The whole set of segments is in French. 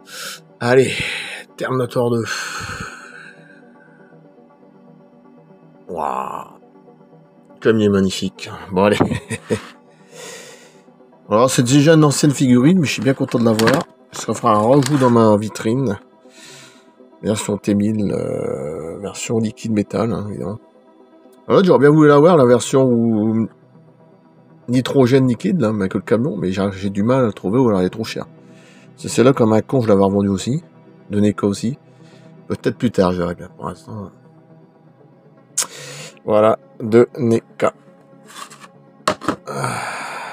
Allez, Terminator 2. Waouh. Comme il est magnifique. Bon, allez. Alors, c'est déjà une ancienne figurine, mais je suis bien content de l'avoir. Ça fera un rajout dans ma vitrine. Version T1000, version liquide métal, hein, évidemment. Alors, j'aurais bien voulu l'avoir, la version où nitrogène liquide, là, avec le camion, mais j'ai du mal à le trouver ou alors elle est trop chère. C'est celle-là, comme un con, je l'avais revendu aussi. De NECA aussi. Peut-être plus tard, je verrai bien. Pour l'instant. Voilà, de NECA. Ah.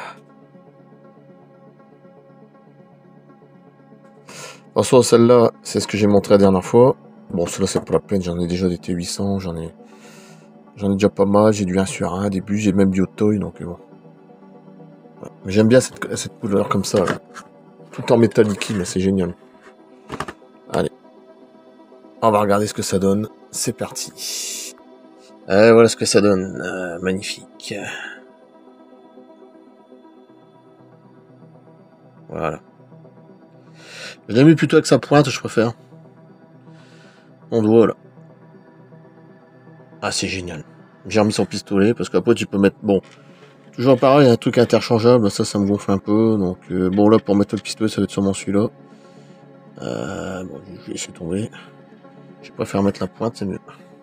De toute façon, celle-là, c'est ce que j'ai montré la dernière fois. Bon, celle-là, c'est pas la peine. J'en ai déjà des T800. J'en ai déjà pas mal. J'ai du 1 sur 1 début. J'ai même du Hot-Toy, donc bon. Ouais. J'aime bien cette couleur comme ça, là. Tout en métal liquide, c'est génial. Allez. On va regarder ce que ça donne. C'est parti. Voilà ce que ça donne. Magnifique. Voilà. Je l'ai mis plutôt avec sa pointe, je préfère. On doit, là. Ah, c'est génial. J'ai remis son pistolet, parce qu'après, tu peux mettre... Bon, toujours pareil, un truc interchangeable, ça me gonfle un peu. Donc, bon, là, pour mettre le pistolet, ça va être sûrement celui-là. Bon, je vais laisser tomber. Je préfère mettre la pointe, c'est mieux.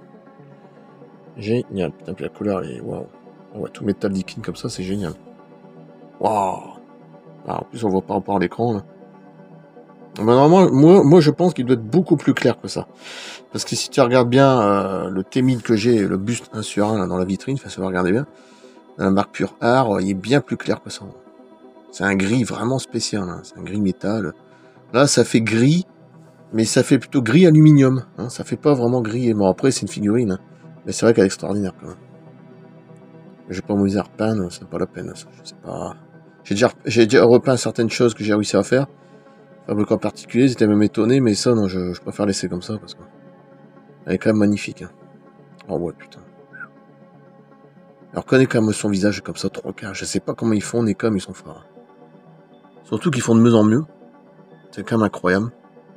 Génial. Putain, puis la couleur, elle est... Waouh. On voit tout métal liquide comme ça, c'est génial. Waouh. Ah, en plus, on voit pas rapport à l'écran, là. Bah, normalement, moi, je pense qu'il doit être beaucoup plus clair que ça. Parce que si tu regardes bien le T1000 que j'ai, le buste 1 sur 1 là, dans la vitrine, enfin, ça va regarder bien, la marque Pure Art, il est bien plus clair que ça. C'est un gris vraiment spécial, hein. C'est un gris métal. Là, ça fait gris, mais ça fait plutôt gris aluminium. Hein. Ça fait pas vraiment gris. Bon, après, c'est une figurine, hein. Mais c'est vrai qu'elle est extraordinaire quand même. Je vais pas m'amuser à repeindre, c'est pas la peine. Ça. Je sais pas. J'ai déjà repeint certaines choses que j'ai réussi à faire. Fabricant particulier, j'étais même étonné, mais ça, non, je préfère laisser comme ça parce que elle est quand même magnifique. Hein. Oh ouais, putain. Alors, connaît quand même son visage comme ça, trop clair. Je sais pas comment ils font, mais comme ils sont forts. Surtout qu'ils font de mieux en mieux. C'est quand même incroyable.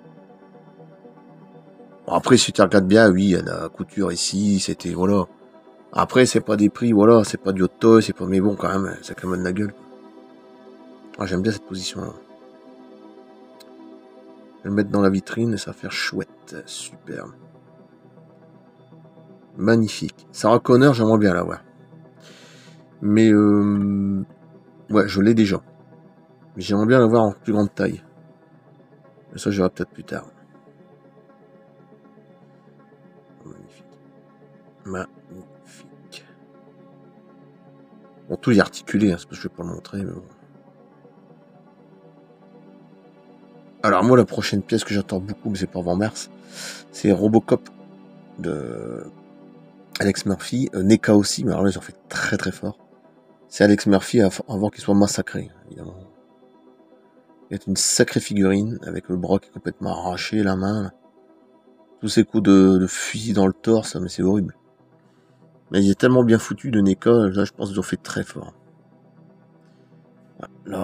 Bon, après, si tu regardes bien, oui, il y a la couture ici, c'était, voilà. Après, c'est pas des prix, voilà, c'est pas du Hot-Toy, c'est pas, mais bon, quand même, ça quand même de la gueule. Ah, j'aime bien cette position-là. Je vais le mettre dans la vitrine et ça va faire chouette. Super. Magnifique. Sarah Connor, j'aimerais bien l'avoir. Mais, ouais, je l'ai déjà. Mais j'aimerais bien l'avoir en plus grande taille. Mais ça, je verrai peut-être plus tard. Magnifique. Magnifique. Bon, tout est articulé, hein, c'est parce que je vais pas le montrer, mais bon. Alors moi, la prochaine pièce que j'attends beaucoup, mais c'est pas avant mars, c'est Robocop de Alex Murphy, NECA aussi, mais alors là, ils ont fait très très fort. C'est Alex Murphy avant qu'il soit massacré, évidemment. Il y a une sacrée figurine, avec le bras qui est complètement arraché, la main, là. Tous ces coups de fusil dans le torse, mais c'est horrible. Mais il est tellement bien foutu de NECA, là, je pense qu'ils ont fait très fort. Là.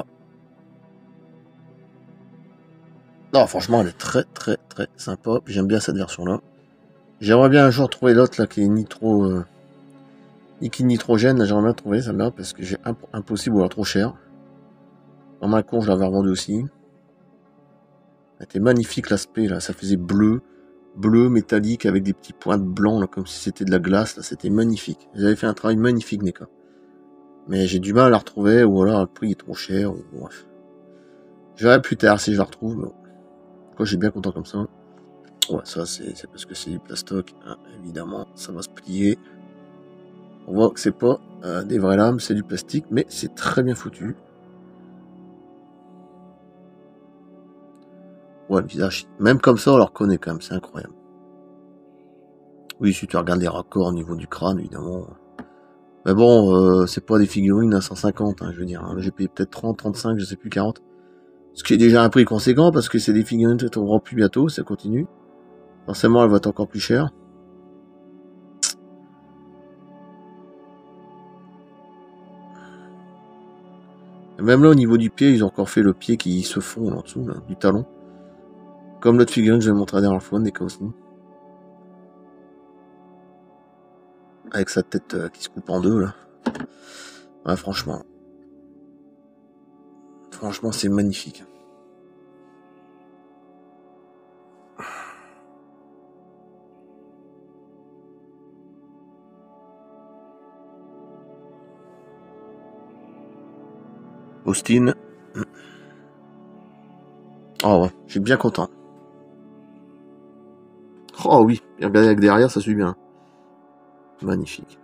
Non, franchement, elle est très très très sympa. J'aime bien cette version-là. J'aimerais bien un jour trouver l'autre là qui est liquide nitrogène. Là, j'aimerais bien trouver celle-là parce que j'ai impossible ou alors trop cher. Dans ma con, je l'avais revendu aussi. Elle était magnifique l'aspect là. Ça faisait bleu métallique avec des petits points blancs là, comme si c'était de la glace. Là, c'était magnifique. Ils avaient fait un travail magnifique, NECA. Mais j'ai du mal à la retrouver ou alors le prix est trop cher. Ou bref. Je verrai plus tard si je la retrouve. Mais... Quoi, j'ai bien content comme ça. Ouais, ça c'est parce que c'est du plastoc, hein, évidemment, ça va se plier. On voit que c'est pas des vraies lames, c'est du plastique, mais c'est très bien foutu. Ouais, le visage, même comme ça, on le reconnaît quand même, c'est incroyable. Oui, si tu regardes les raccords au niveau du crâne, évidemment. Mais bon, c'est pas des figurines à 150, hein, je veux dire. Hein. J'ai payé peut-être 30, 35, je sais plus, 40. Ce qui est déjà un prix conséquent, parce que c'est des figurines que tu trouveras plus bientôt, ça continue. Forcément, elles vont être encore plus chères. Et même là, au niveau du pied, ils ont encore fait le pied qui se fond en dessous, là, du talon. Comme l'autre figurine que je vais montrer la dernière fois, Neka Osni. Avec sa tête qui se coupe en deux, là. Ouais, franchement. Franchement, c'est magnifique. Austin. Oh ouais, je suis bien content. Oh oui, et regardez avec derrière, ça suit bien. Magnifique.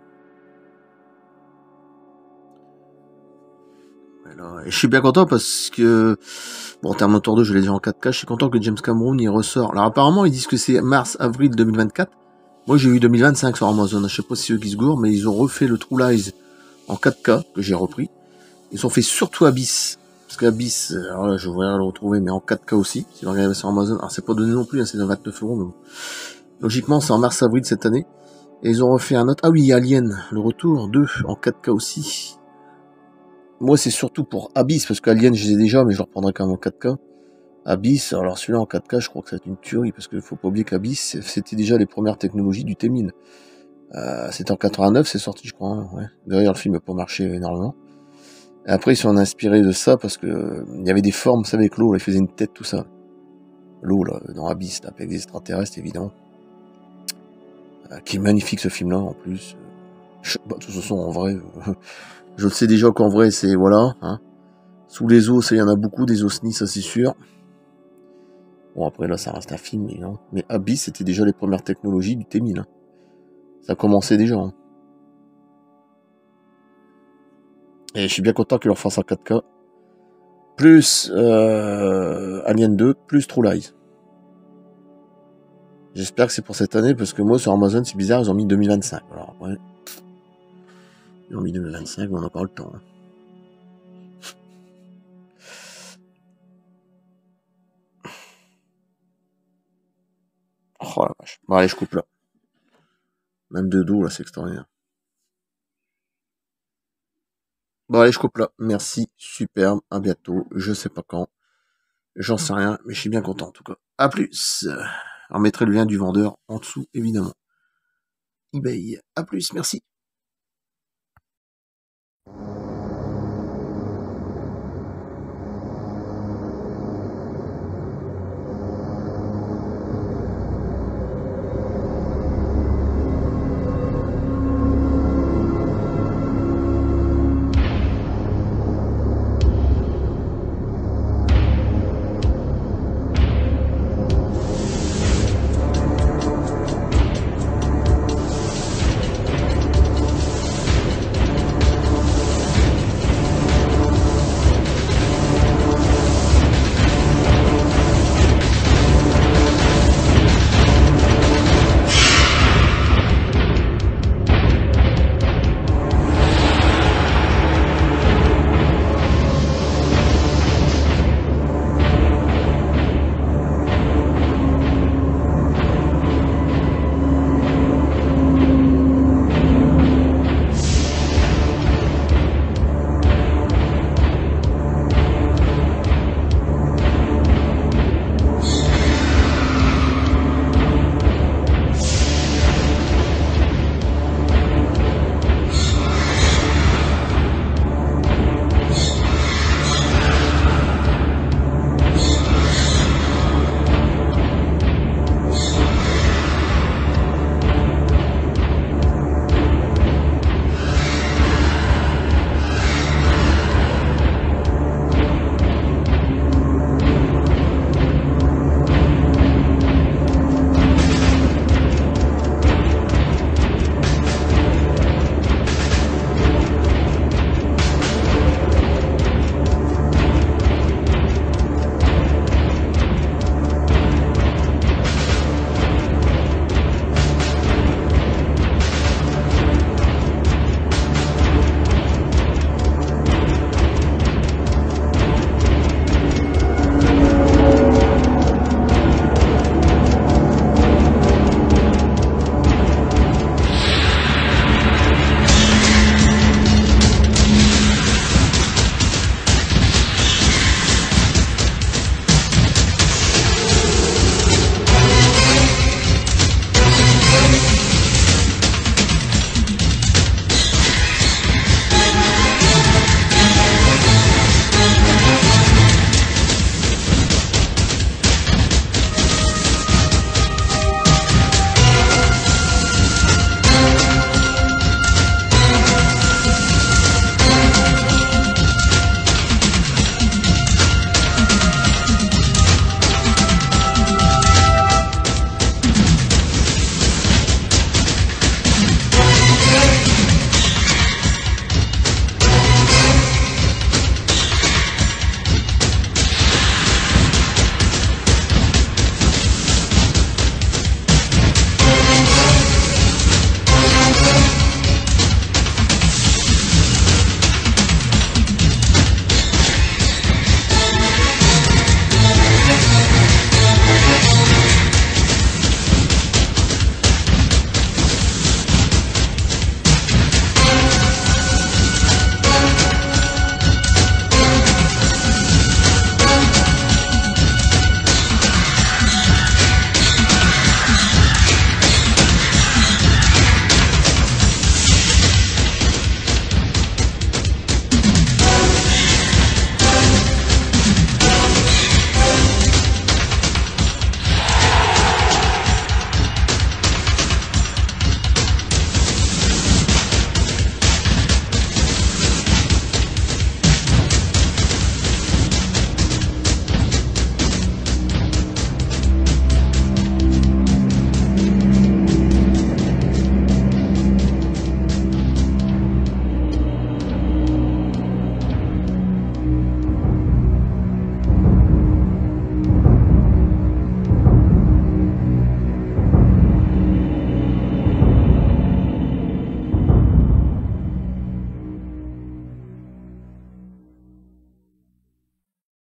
Et je suis bien content parce que, bon, en Terminator 2, je l'ai dit en 4K, je suis content que James Cameron y ressort. Alors apparemment, ils disent que c'est mars-avril 2024. Moi, j'ai eu 2025 sur Amazon. Je sais pas si c'est eux qui se gourent, mais ils ont refait le True Lies en 4K, que j'ai repris. Ils ont fait surtout Abyss. Parce qu'Abyss, alors là, je voudrais le retrouver, mais en 4K aussi. Si vous regardez sur Amazon, alors c'est pas donné non plus, hein, c'est de 29 €, mais bon. Logiquement, c'est en mars-avril cette année. Et ils ont refait un autre. Ah oui, Alien, le retour 2 en 4K aussi. Moi, c'est surtout pour Abyss, parce qu'Alien, je les ai déjà, mais je le reprendrai quand même en 4K. Abyss, alors celui-là en 4K, je crois que c'est une tuerie, parce qu'il faut pas oublier qu'Abyss, c'était déjà les premières technologies du T-1000. C'était en 89, c'est sorti, je crois. Hein, ouais. D'ailleurs, le film n'a pas marché énormément. Et après, ils sont inspirés de ça, parce que il y avait des formes, vous savez, avec l'eau, ils faisaient une tête, tout ça. L'eau, là, dans Abyss, là, avec des extraterrestres, évidemment. Qui est magnifique, ce film-là, en plus. Bah, de toute façon, en vrai, je le sais déjà qu'en vrai, c'est, voilà, hein. Sous les eaux, ça, il y en a beaucoup, des osnis, ça, c'est sûr. Bon, après, là, ça reste un film, évidemment. Mais Abyss, c'était déjà les premières technologies du T-1000, hein. Ça commençait déjà, hein. Et je suis bien content qu'ils leur fassent en 4K. Plus Alien 2, plus True Lies. J'espère que c'est pour cette année, parce que moi, sur Amazon, c'est bizarre, ils ont mis 2025. Alors après, ils ont mis 2025, mais on a encore le temps. Hein. Oh la vache. Bon, allez, je coupe là. Même de dos, là, c'est extraordinaire. Bon, allez, je coupe là. Merci, superbe, à bientôt. Je sais pas quand. J'en sais rien, mais je suis bien content en tout cas. À plus. On mettrai le lien du vendeur en dessous, évidemment. eBay. À plus, merci.